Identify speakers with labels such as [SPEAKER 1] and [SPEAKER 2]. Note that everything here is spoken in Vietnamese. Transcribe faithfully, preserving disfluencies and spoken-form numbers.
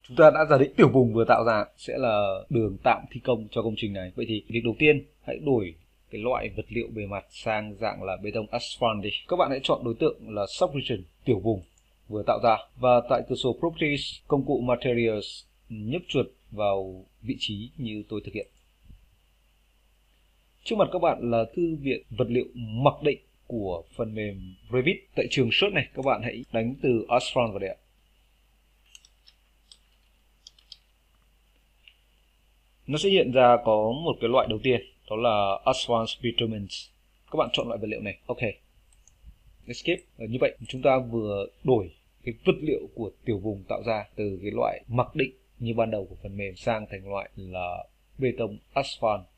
[SPEAKER 1] Chúng ta đã giả định tiểu vùng vừa tạo ra sẽ là đường tạm thi công cho công trình này. Vậy thì việc đầu tiên hãy đổi cái loại vật liệu bề mặt sang dạng là bê tông asphalt đi. Các bạn hãy chọn đối tượng là subregion, tiểu vùng vừa tạo ra, và tại cửa sổ Properties, công cụ Materials, nhấp chuột vào vị trí như tôi thực hiện. Trước mặt các bạn là thư viện vật liệu mặc định của phần mềm Revit. Tại trường search này, các bạn hãy đánh từ asphalt vào đây ạ. Nó sẽ hiện ra có một cái loại đầu tiên, đó là asphalt bitumen. Các bạn chọn loại vật liệu này. Ok. Escape. Như vậy chúng ta vừa đổi cái vật liệu của tiểu vùng tạo ra từ cái loại mặc định như ban đầu của phần mềm sang thành loại là bê tông asphalt